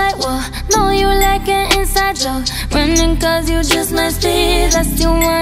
like, whoa. Know you like an inside joke. Running cause you just must be, that's you want.